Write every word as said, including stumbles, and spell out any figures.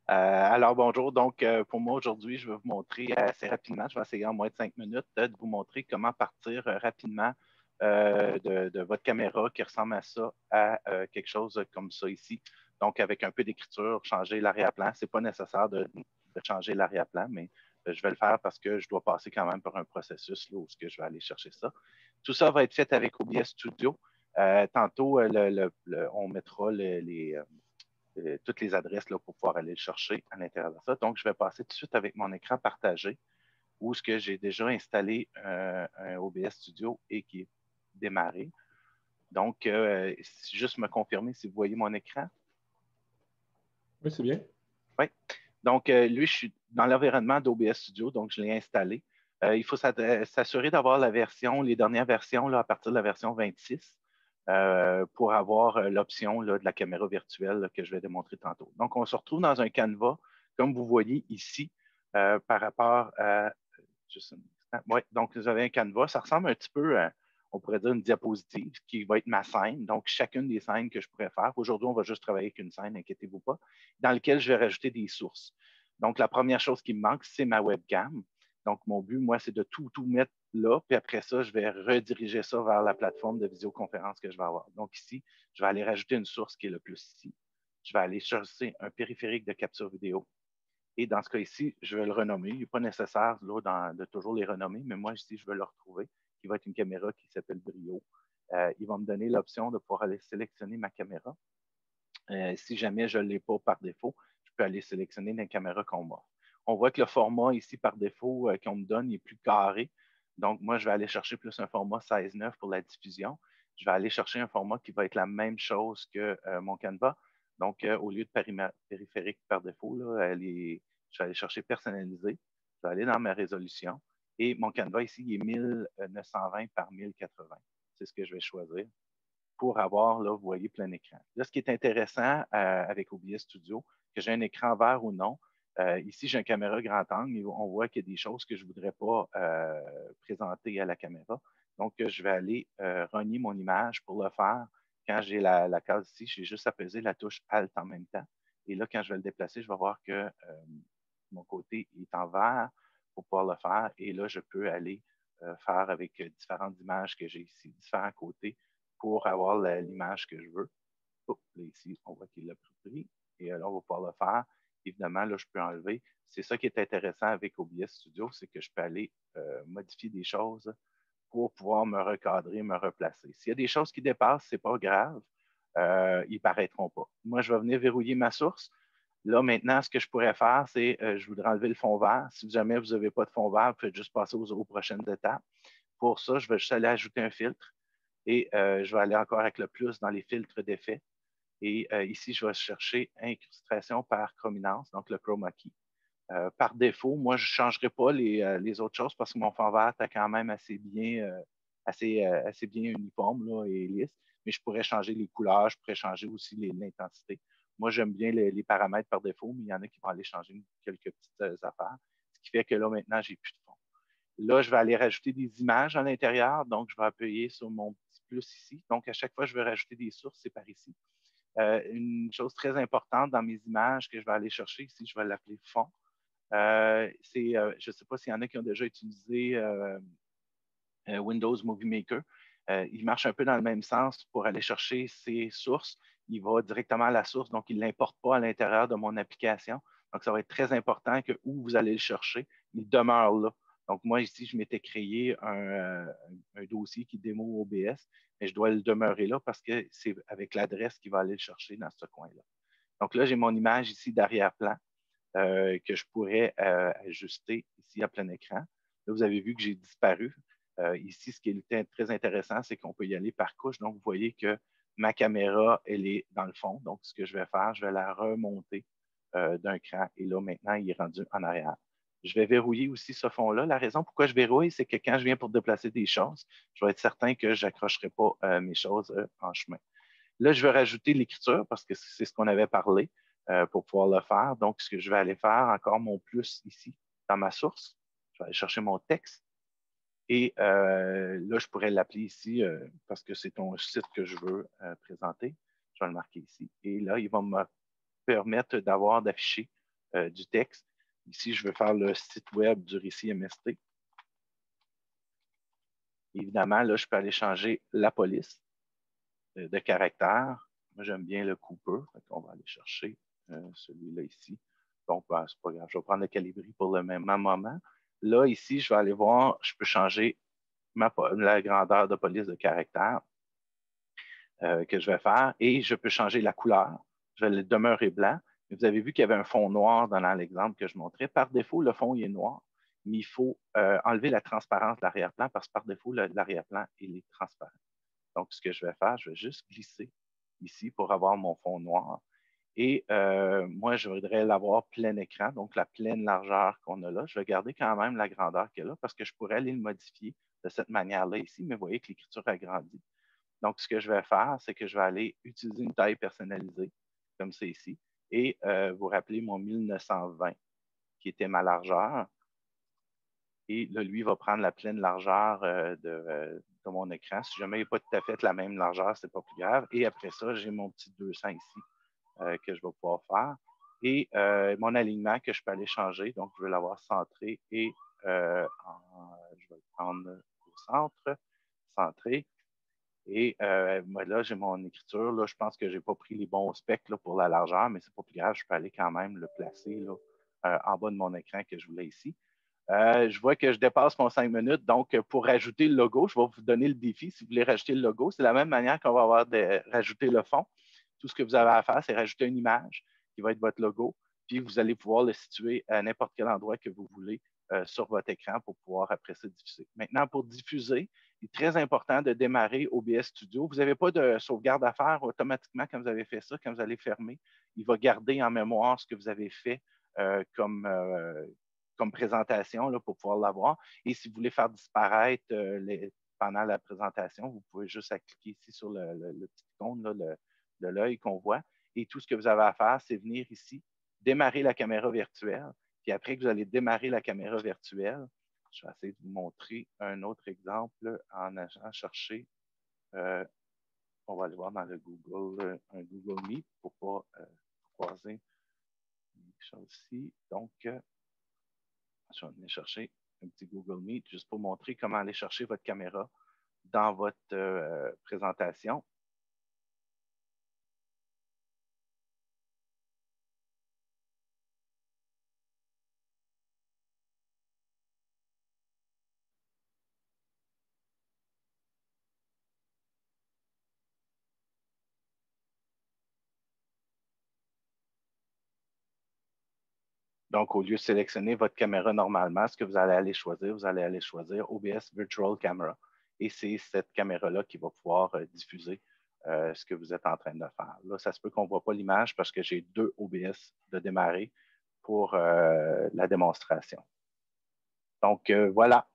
Euh, alors, bonjour. Donc, euh, pour moi, aujourd'hui, je vais vous montrer assez rapidement, je vais essayer en moins de cinq minutes euh, de vous montrer comment partir euh, rapidement euh, de, de votre caméra qui ressemble à ça, à euh, quelque chose comme ça ici. Donc, avec un peu d'écriture, changer l'arrière-plan. Ce n'est pas nécessaire de, de changer l'arrière-plan, mais euh, je vais le faire parce que je dois passer quand même par un processus là, où je vais aller chercher ça. Tout ça va être fait avec O B S Studio. Euh, tantôt, le, le, le, on mettra le, les... Euh, Euh, toutes les adresses là, pour pouvoir aller le chercher à l'intérieur de ça. Donc, je vais passer tout de suite avec mon écran partagé où ce que j'ai déjà installé euh, un O B S Studio et qui est démarré. Donc, euh, juste me confirmer si vous voyez mon écran. Oui, c'est bien. Oui. Donc, euh, lui, je suis dans l'environnement d'O B S Studio, donc je l'ai installé. Euh, il faut s'assurer d'avoir la version, les dernières versions là, à partir de la version vingt-six. Euh, pour avoir euh, l'option de la caméra virtuelle là, que je vais démontrer tantôt. Donc, on se retrouve dans un canevas, comme vous voyez ici, euh, par rapport à... Juste un instant. Ouais, donc, vous avez un canevas. Ça ressemble un petit peu à, on pourrait dire, une diapositive qui va être ma scène. Donc, chacune des scènes que je pourrais faire. Aujourd'hui, on va juste travailler avec une scène, inquiétez-vous pas, dans laquelle je vais rajouter des sources. Donc, la première chose qui me manque, c'est ma webcam. Donc, mon but, moi, c'est de tout, tout mettre là, puis après ça, je vais rediriger ça vers la plateforme de visioconférence que je vais avoir. Donc ici, je vais aller rajouter une source qui est le plus ici. Je vais aller chercher un périphérique de capture vidéo. Et dans ce cas ici, je vais le renommer. Il n'est pas nécessaire là, dans, de toujours les renommer, mais moi ici, je vais le retrouver, qui va être une caméra qui s'appelle Brio. Euh, il va me donner l'option de pouvoir aller sélectionner ma caméra. Euh, si jamais je ne l'ai pas par défaut, je peux aller sélectionner la caméra qu'on m'offre. On voit que le format ici par défaut euh, qu'on me donne est plus carré. Donc, moi, je vais aller chercher plus un format seize neuf pour la diffusion. Je vais aller chercher un format qui va être la même chose que euh, mon Canva. Donc, euh, au lieu de périphérique par défaut, là, elle est, je vais aller chercher personnalisé. Je vais aller dans ma résolution. Et mon Canva ici il est mille neuf cent vingt par mille quatre-vingts. C'est ce que je vais choisir pour avoir, là, vous voyez, plein écran. Là, ce qui est intéressant euh, avec O B S Studio, que j'ai un écran vert ou non, euh, ici, j'ai une caméra grand angle et on voit qu'il y a des choses que je ne voudrais pas euh, présenter à la caméra. Donc, je vais aller euh, renier mon image pour le faire. Quand j'ai la, la case ici, j'ai juste à peser la touche Alt en même temps. Et là, quand je vais le déplacer, je vais voir que euh, mon côté est en vert pour pouvoir le faire. Et là, je peux aller euh, faire avec différentes images que j'ai ici, différents côtés, pour avoir l'image que je veux. Oh, là, ici, on voit qu'il l'a pris. Et là, on va pouvoir le faire. Évidemment, là, je peux enlever. C'est ça qui est intéressant avec O B S Studio, c'est que je peux aller euh, modifier des choses pour pouvoir me recadrer, me replacer. S'il y a des choses qui dépassent, ce n'est pas grave. Euh, ils ne paraîtront pas. Moi, je vais venir verrouiller ma source. Là, maintenant, ce que je pourrais faire, c'est euh, je voudrais enlever le fond vert. Si jamais vous n'avez pas de fond vert, vous faites juste passer aux, aux prochaines étapes. Pour ça, je vais juste aller ajouter un filtre. Et euh, je vais aller encore avec le plus dans les filtres d'effets. Et euh, ici, je vais chercher incrustation par chrominance, donc le chroma key. Euh, par défaut, moi, je ne changerai pas les, euh, les, autres choses parce que mon fond vert est quand même assez bien, euh, assez, euh, assez bien uniforme là, et lisse. Mais je pourrais changer les couleurs, je pourrais changer aussi l'intensité. Moi, j'aime bien les, les, paramètres par défaut, mais il y en a qui vont aller changer quelques petites euh, affaires. Ce qui fait que là, maintenant, j'ai plus de fond. Là, je vais aller rajouter des images à l'intérieur. Donc, je vais appuyer sur mon petit plus ici. Donc, à chaque fois que je vais rajouter des sources, c'est par ici. Euh, une chose très importante dans mes images que je vais aller chercher ici, je vais l'appeler fond. Euh, c'est, euh, je ne sais pas s'il y en a qui ont déjà utilisé euh, euh, Windows Movie Maker. Euh, il marche un peu dans le même sens pour aller chercher ses sources. Il va directement à la source, donc il ne l'importe pas à l'intérieur de mon application. Donc, ça va être très important que où vous allez le chercher, il demeure là. Donc, moi, ici, je m'étais créé un, euh, un dossier qui démo O B S, mais je dois le demeurer là parce que c'est avec l'adresse qui va aller le chercher dans ce coin-là. Donc là, j'ai mon image ici d'arrière-plan euh, que je pourrais euh, ajuster ici à plein écran. Là, vous avez vu que j'ai disparu. Euh, ici, ce qui est très intéressant, c'est qu'on peut y aller par couche. Donc, vous voyez que ma caméra, elle est dans le fond. Donc, ce que je vais faire, je vais la remonter euh, d'un cran. Et là, maintenant, il est rendu en arrière. Je vais verrouiller aussi ce fond-là. La raison pourquoi je verrouille, c'est que quand je viens pour déplacer des choses, je vais être certain que je n'accrocherai pas euh, mes choses euh, en chemin. Là, je vais rajouter l'écriture parce que c'est ce qu'on avait parlé euh, pour pouvoir le faire. Donc, ce que je vais aller faire, encore mon plus ici dans ma source. Je vais aller chercher mon texte. Et euh, là, je pourrais l'appeler ici euh, parce que c'est ton site que je veux euh, présenter. Je vais le marquer ici. Et là, il va me permettre d'avoir, d'afficher euh, du texte. Ici, je veux faire le site web du récit M S T. Évidemment, là, je peux aller changer la police de, de caractère. Moi, j'aime bien le Cooper. On va aller chercher euh, celui-là ici. Donc, ben, c'est pas grave. Je vais prendre le Calibri pour le même moment. Là, ici, je vais aller voir, je peux changer ma, la grandeur de police de caractère euh, que je vais faire et je peux changer la couleur. Je vais le demeurer blanc. Mais vous avez vu qu'il y avait un fond noir dans l'exemple que je montrais. Par défaut, le fond il est noir, mais il faut euh, enlever la transparence de l'arrière-plan parce que par défaut, l'arrière-plan il est transparent. Donc, ce que je vais faire, je vais juste glisser ici pour avoir mon fond noir. Et euh, moi, je voudrais l'avoir plein écran, donc la pleine largeur qu'on a là. Je vais garder quand même la grandeur qu'elle a parce que je pourrais aller le modifier de cette manière-là ici, mais vous voyez que l'écriture a grandi. Donc, ce que je vais faire, c'est que je vais aller utiliser une taille personnalisée, comme c'est ici, et euh, vous rappelez mon mille neuf cent vingt, qui était ma largeur. Et là, lui va prendre la pleine largeur euh, de, euh, de mon écran. Si jamais il n'est pas tout à fait la même largeur, ce n'est pas plus grave. Et après ça, j'ai mon petit deux cents ici euh, que je vais pouvoir faire. Et euh, mon alignement que je peux aller changer. Donc, je vais l'avoir centré et euh, en, je vais le prendre au centre, centré. Et euh, moi, là, j'ai mon écriture. Là, je pense que je n'ai pas pris les bons specs là, pour la largeur, mais ce n'est pas plus grave. Je peux aller quand même le placer là, euh, en bas de mon écran que je voulais ici. Euh, je vois que je dépasse mon cinq minutes. Donc, pour rajouter le logo, je vais vous donner le défi. Si vous voulez rajouter le logo, c'est de la même manière qu'on va avoir de rajouter le fond. Tout ce que vous avez à faire, c'est rajouter une image qui va être votre logo. Puis, vous allez pouvoir le situer à n'importe quel endroit que vous voulez euh, sur votre écran pour pouvoir après ça diffuser. Maintenant, pour diffuser, il est très important de démarrer O B S Studio. Vous n'avez pas de sauvegarde à faire automatiquement quand vous avez fait ça. Quand vous allez fermer, il va garder en mémoire ce que vous avez fait euh, comme, euh, comme présentation là, pour pouvoir l'avoir. Et si vous voulez faire disparaître euh, les, pendant la présentation, vous pouvez juste cliquer ici sur le, le, le petit icône là, le, de l'œil qu'on voit. Et tout ce que vous avez à faire, c'est venir ici, démarrer la caméra virtuelle. Puis après que vous allez démarrer la caméra virtuelle, je vais essayer de vous montrer un autre exemple en allant chercher. Euh, on va aller voir dans le Google, un Google Meet pour ne pas euh, croiser les choses ici. Donc, euh, je vais venir chercher un petit Google Meet juste pour montrer comment aller chercher votre caméra dans votre euh, présentation. Donc, au lieu de sélectionner votre caméra normalement, ce que vous allez aller choisir, vous allez aller choisir O B S Virtual Camera. Et c'est cette caméra-là qui va pouvoir euh, diffuser euh, ce que vous êtes en train de faire. Là, ça se peut qu'on ne voit pas l'image parce que j'ai deux O B S de démarrer pour euh, la démonstration. Donc, euh, voilà.